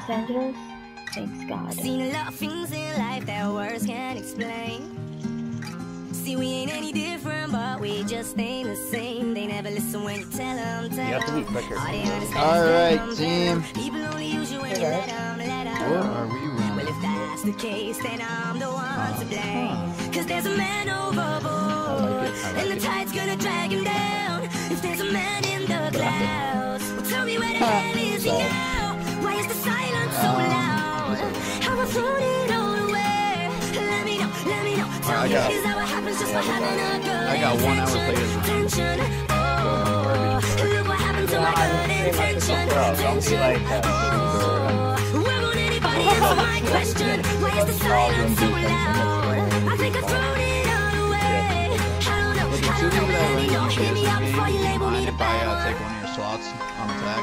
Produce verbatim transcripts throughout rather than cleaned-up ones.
Los Angeles. Thanks God. Seen a lot of things in life that words can't explain. See, we ain't any different, but we just ain't the same. They never listen when you tell them, tell them. You have to be quicker. Alright, team. People only use you when you let them, let them. What are we running? Well, if that's the case, then I'm the one to blame. Cause there's a man overboard, and the tide's gonna drag him down. If there's a man in the clouds, well, tell me where the hell is he now? Why is the silence so loud? How I thrown it all away. Let me know, let me know. Tell me, is that what happens just for having a good I got one hour intention? Oh, look what happened to my good intention. Tension. Oh, where won't anybody answer my question? Why is the silence so loud? I think I thrown it all away. I don't know, I don't know. Let me know, hit me up before you label me the If I bad uh, one. take one of your slots on attack.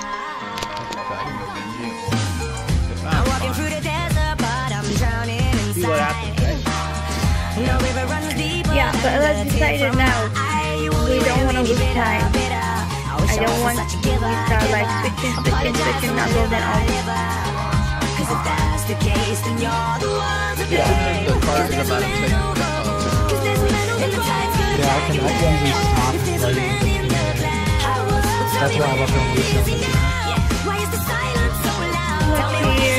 I'm walking through the desert, but I'm drowning inside. No river runs deeper. Yeah, but let's decide it now. We don't want to lose time. I don't want to start like switching, switching, switching, not go then all. Cause if that's the case, then you're the one to blame. The card is about to take Yeah, I can, I can easily stop playing. That's why I love doing this. Why is the silence so loud? Let's hear.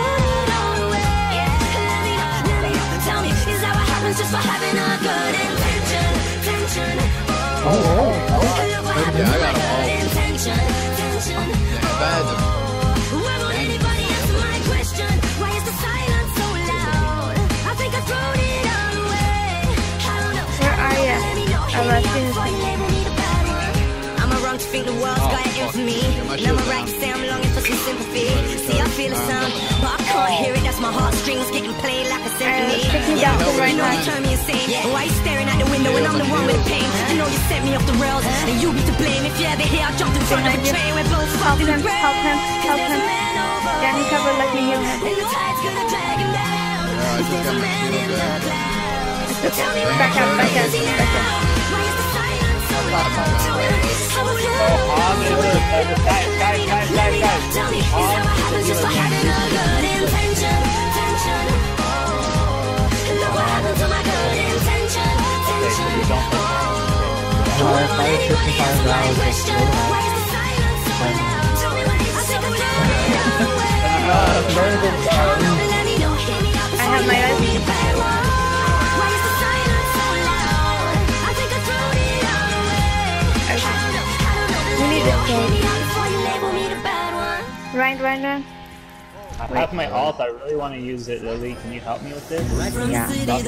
Tell me, is that what happens just for having a good intention? Tension. Oh, oh, oh. Yeah, I got them all. Intention. Tension. Yeah, bad. Why won't anybody answer my question? Why is the silence so loud? I think I've thrown it all away. I don't know. Where are you? I'm not seeing I'm a wrong to think the world's got it in for me. And I'm a right to say I'm longing for some sympathy. See, I feel a sound, but I can't hear it. That's my heartstrings getting played like a symphony. Sticking down to right You know now. you turn me insane. Why you staring out the window when I'm the one with the pain? You know you set me off the rails, and you be to blame. If you're ever here, I jumped in front of a train. We're both Help fucked in him, the help him, help him. Get him covered, let me heal him. And the tide's gonna drag him down. Yeah, I If just there's got a my man shield in the back. clouds, tell me where Back up, back up, is he back up. now? Why is the silence so loud? Tell me, how will you Guys, guys, guys, guys, guys. tell me, is that what happens just for having a good intention? Tension. Oh, look what happened to my good intention. Tension. Oh, No, if I was fifty-five dollars, question. Why is the silence so loud? Tell me, I think I'm down away. Let me know, hit me up I have my before you eyes. leave me the bad one. Why is the silence so loud? I think I thrown it all away. I don't know, I don't know. We need this Hit game. me up before you label me the bad one. Right, right now. I have my ult. I really want to use it, Lily. Can you help me with this? Yeah.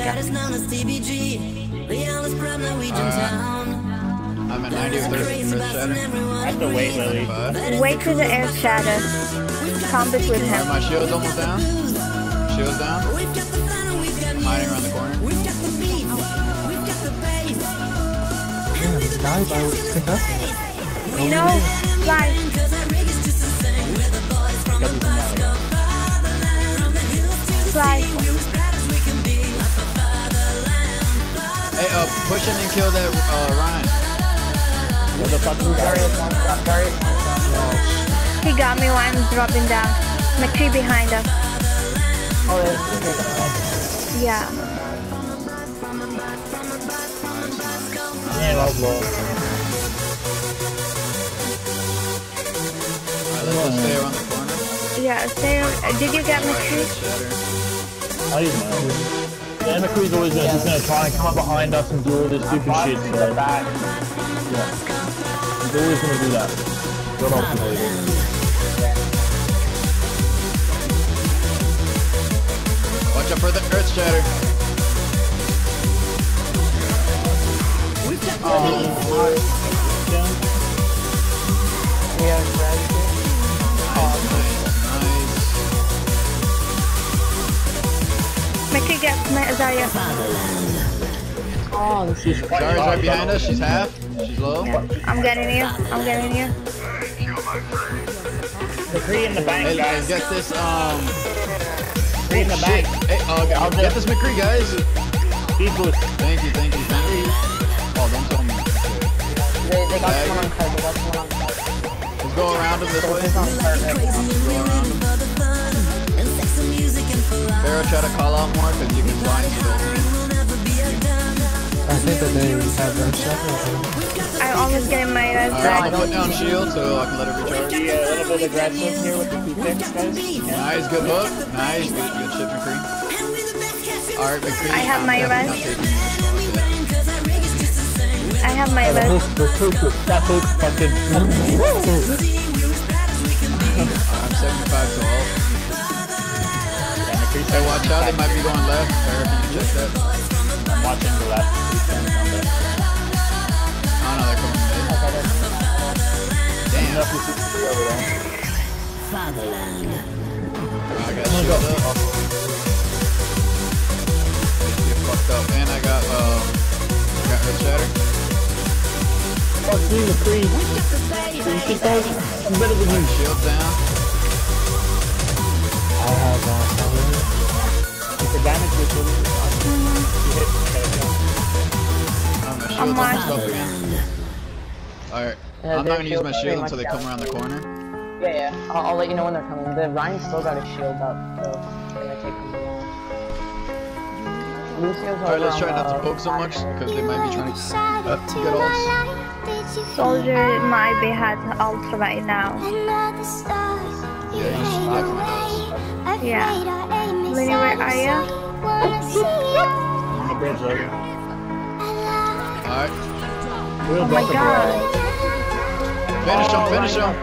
I'm at ninety or thirty for shatter. I have to wait, Lily. Five. Wait till the air shatter. Combat with Alright, him. my shield's almost down. Shield's down. Hiding around the corner. Yeah, the guys I was conducting. No, fly. Fly. Hey, uh, push in and kill that uh, Ryan. What the fuck is that? He got me while I'm dropping down. McCree behind us. Yeah. Yeah, well, well. Alright, let's just stay around the corner. Yeah, stay. Uh, did you get McCree? I don't know. Yeah, McCree's always gonna, just gonna try and come up behind us and do all this stupid shit. So. Yeah. He's always gonna do that. Don't ultimate it. Watch out for the earth shatter. McCree gets my Zarya. Oh, this is Zarya's right behind us. She's half. She's low. Yeah. I'm getting you. I'm getting you. McCree in the bank, Hey, guys. get this. Um. McCree in the bank. Hey, uh, I'll get do this McCree, guys. Speed boost. Thank you, thank you, thank you. Oh, don't tell me. They, they got someone on card. They got someone on card. Let's go around to the this way. Pharaoh, try to call out more because you can blind to those. I think that they have their stuff. I'm almost getting my res Alright, back. I'm gonna put down shield so I can let it recharge. Be a little bit aggressive here with the two picks, guys. Nice, good hook. Nice, good, good shit, McCree. Alright, McCree. I have my I'm res. not taking this. I have my The res. hook, the hook, that hook fucking... I'm seventy-five to all. Hey, watch out, they might be going left. Pharaoh, can you check that? I'm watching the last two turns on there. Oh no, they're coming mid. Damn. Enough with the three over there. I got shield up. Get fucked up. And I got, uh, I got Earth Shatter. Oh, three to three. Three to those. I'm better than you. Shield down. I have uh, If the damage is really you hit, Um, my I'm shield's almost watching. up again. Alright. Yeah, I'm not their gonna use shields my are shield pretty until they much come down. around the corner. Yeah, yeah. I'll, I'll let you know when they're coming. The Ryan still got his shield up, so it's gonna take him a while. Lucio's Alright, let's over try on not to the poke so much because they might be trying to uh, get ults. Soldier might be had ult right now. Yeah, he's definitely does. Yeah. Lenny, where are you? on the bridge over. Alright. We'll Oh my drop the god. Finish him, finish him.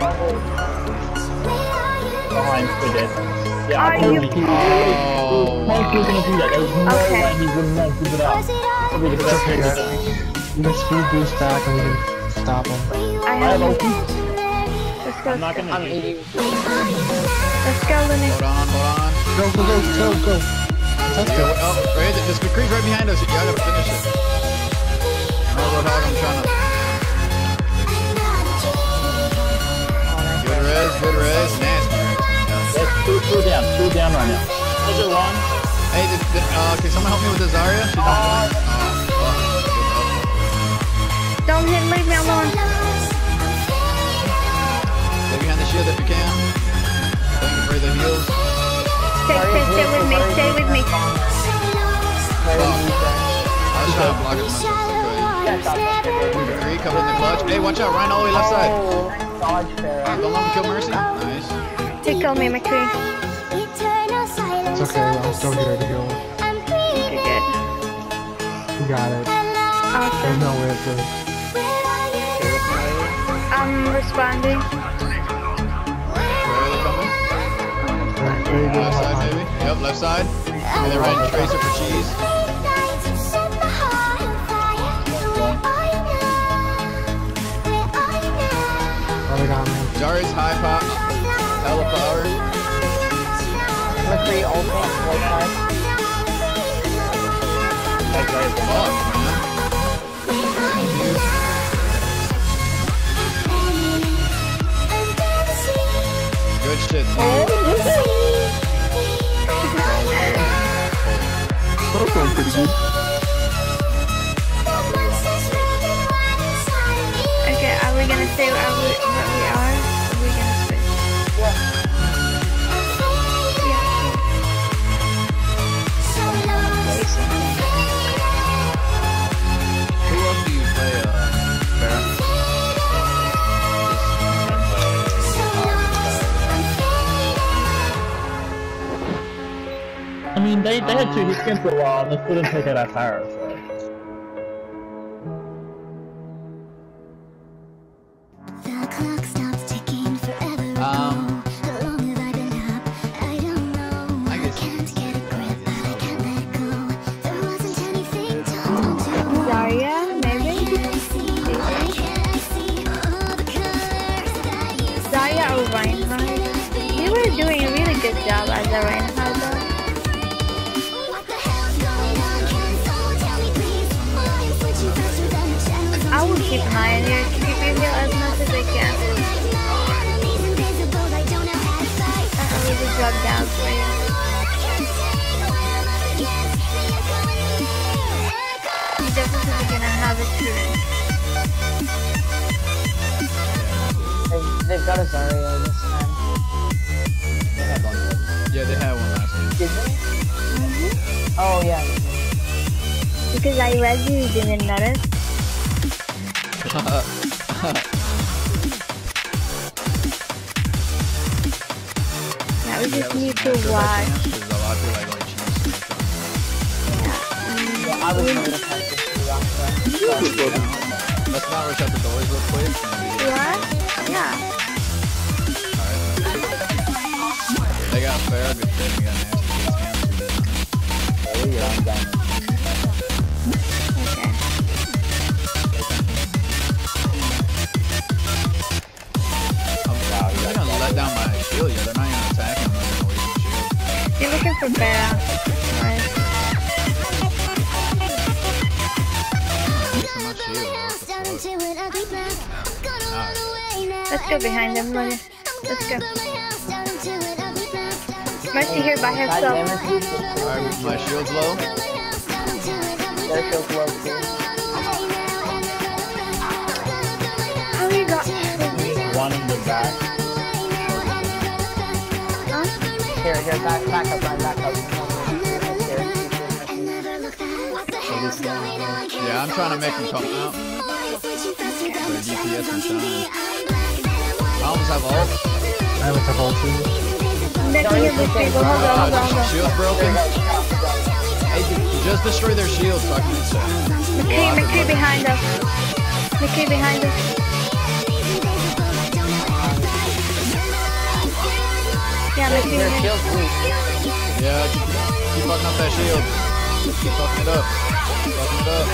behind for this. Yeah, Are I told you- you. He, Oh, Mark was gonna do that. There's no Okay. way he wouldn't have to it up. That'd be the best Okay, thing guys. ever. You can speed boost back and we can stop them. I I have have O P. Let's go. I'm not gonna I'm do eating. Let's go, Lenny. hold on, hold on. Go, go, go, go, go. Let's Yo, go. oh, right, this McCree's right behind us. Y'all gotta finish it. Oh, Roadhog, I'm trying to. Good res, good res. Nasty res. Let's two, two down, two down right now. Is it one? Hey, did, did, uh, can someone help me with the Zarya? She's on the Oh, Don't hit, leave me alone. stay behind the shield if you can. Thank you for the heals. Stay, stay, stay with me, stay with me. Fuck. I was trying to block it myself. Okay. Three coming in the clutch. Hey, watch out. Ryan all the way left side. Oh, dodge Pharaoh. Don't let him kill Mercy. Nice. He killed me, McCree. It's okay, I'm still here to heal. Okay, good. We got it. There's Awesome. no way to. I'm responding. Where are they coming? Very good. Left side, maybe? Yep, left side. And they're running Tracer for cheese. Oh, they got me. Zarya's high pop. Hella power. McCree also on the right side. That's right. Fuck, man. Good shit, dude. That's going pretty good. Okay, are we gonna stay where we, where we are? Or are we gonna switch? Yeah. Who else do you play, uh, Farrah? I mean, they, they had two hit skins for a while and they couldn't take out our power, so. The clock stops ticking forever. Um, How long have I been up? I don't know. I guess- Can't get a grip, but I can't let go. There wasn't anything to hold on to. Zarya, maybe? Can I see? Can I see all the colors that you see? Zarya or Reinhardt? You were doing a really good job as a Reinhardt though. What the hell's going on? Can someone tell me, please? Why I'm switching faster than the shadows I will keep an eye on you, keep your heal as much as I can. enemies invisible. I don't know how to fight. I will just drop down for you. You definitely gonna have a turret. They, they They've got a Zarya this time. They had one. Yeah, they had one last game. Did they? Mm-hmm. Oh, yeah. Because I read you didn't notice. Now we just need to watch. Yeah, I was going to type this to Let's not rush out the doors real quick. What? Yeah. Alright. They got fair, good thing. We got nasty kids. Oh, yeah, I'm done. Okay. They're gonna let down my shield, yeah. They're not even attacking. I'm not gonna waste the shield. You're looking for Bera. Right. Wasting my shield. Let's go behind them, Logan. Let's go. Mercy here by herself. Alright, my shield's low. Their shield's low too. Oh, you got One in the back. huh? Here, here, back, back up, Ryan, back up. Yeah, I'm trying to make them come out. Their D P S and shine. I almost have ult. I haven't have all two. Let me hear these people. Hold on, hold on, hold on. Shield's broken. Hey, just destroy their shield so I can reset. McCree, McCree behind us. McCree behind us. Yeah, McCree. Their shield's weak. Yeah, keep, keep fucking up that shield. Keep fucking it up. Keep fucking it up.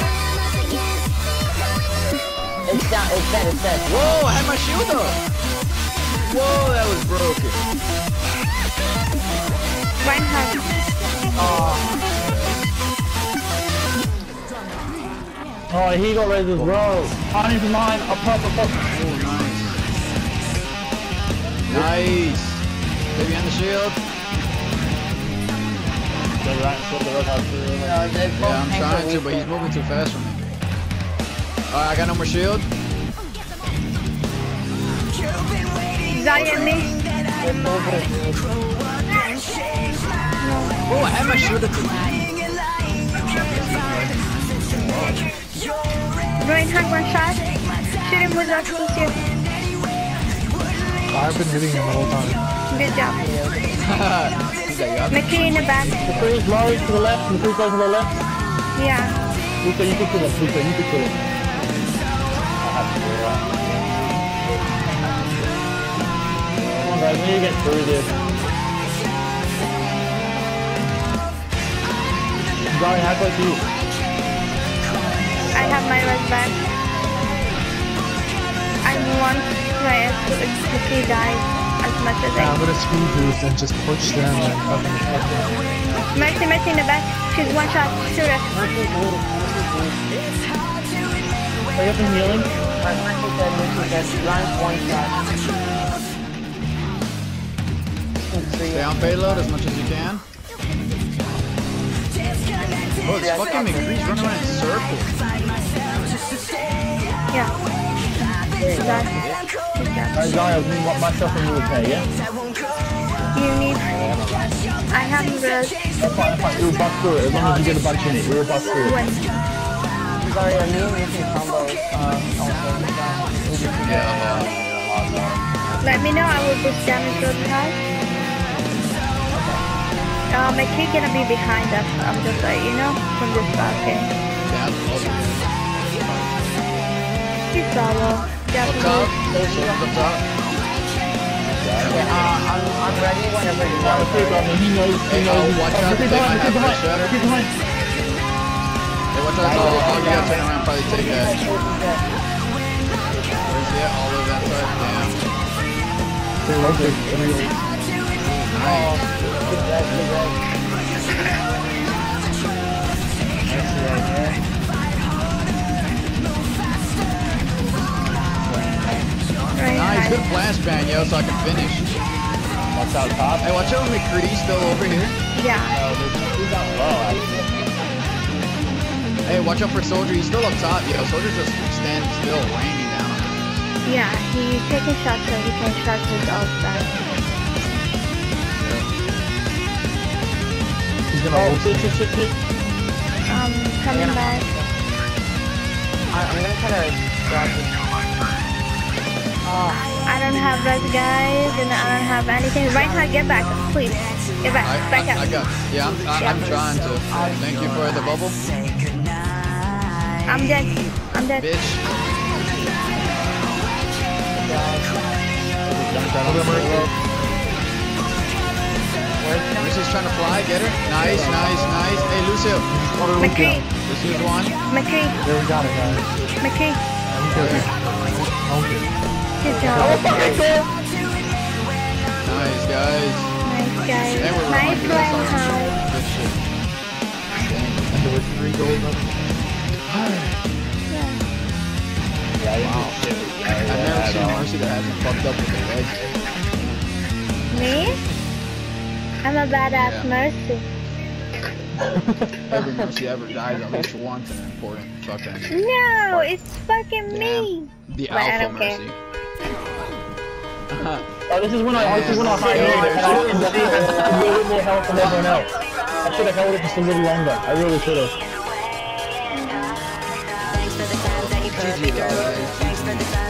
It's down, it's dead, it's dead. Whoa, I had my shield up. Whoa, that was broken. Reinhardt. Oh, Oh, he got res as well. I need mine. Up, up, up, up. Oh, nice. Nice. Baby on the shield. The right foot, the right half through. no, they're both Yeah, I'm tanks are trying to, weak but he's there. moving too fast for me. Alright, I got no more shield. Zarya and me. Oh, I had my shield at the Reinhardt, one shot. Shoot him with our exclusive. I've been hitting him the whole time. Good job. He's like, yeah. McCree in the back. McCree's low to the left. McCree's low to the left. Yeah. Luca, you can kill him. Luca, you can kill him. I have to do that. Come on, guys. We need to get through this. Johnny, how about you? I have my res back. I want my McCree dies as much as Yeah, I'm I gonna speed boost and just push them and fucking fuck them. Mercy, Mercy in the back. She's one shot. Shoot her. Are you up and healing? Ryan, Mercy dead, Mercy dead. Ryan's one shot. Stay on payload as much as you can. Oh, it's fucking McCree's running around in circles. Yeah. She's done. She's done. Alright, Johnny, I've been myself and you okay, yeah? You need... I have res. That's fine, that's fine. We'll bust through it as long as you get a bunch in it. We'll bust through it. When? Sorry, I'm using combos. Um, also. Yeah, Let me know. I will boost damage really high. Uh, McCree gonna be behind us. I'm just like, you know, from this balcony. yeah, He's solo. up top. Up top. Yeah, uh, I'm, I'm ready whenever you Yeah, want. McCree's on me. He knows. He Hey, knows. oh, watch out. McCree's They behind. might have McCree's behind. push shatter. McCree's behind. Hey, watch out. Oh, oh, you gotta turn around and probably take that. Where's he at? All the way that side? Damn. They love it. Nice. Right, Nice, right. good flashbang, yo, so I can finish. Watch out top. Hey, watch out, McCree's still over here. Yeah. He's down low, actually. Hey, watch out for Soldier, he's still up top, yo. Soldier's just standing still, raining down on him. Yeah, he's taking shots so he can shot his ult back. He's gonna Oh, ult shit, shit, shit, shit. Um, coming back. I, I'm gonna try to grab this. Oh, I don't have res, guys, and I don't have anything. Right now, get back, please. Get back, I, back I, up. I got. Yeah, I'm, I, I'm trying to. Thank you for the bubble, I'm dead. I'm dead. bitch. Lucy's trying to fly. Get her. Nice, nice, nice. Hey, Lucio. McCree, Lucio's one. McCree, There, we got it, guys. McCree. Okay. Okay. Good job. Nice, guys. Nice, guys. And we're Nice running. playing That's awesome. hard. Good shit. And there were three goals up. Wow. I've never seen Mercy that hasn't fucked up with the legs. Me? I'm a badass Yeah. Mercy. Every Mercy ever dies at least once in an important fucking. No, it's fucking me. The But I Alpha don't care. Mercy. Oh, this is when I, this is when I hide in and I didn't see it. A little bit more health than everyone else. I should have held it just a little longer. I really should have. Thanks for the time that you put me through. Thanks for the time.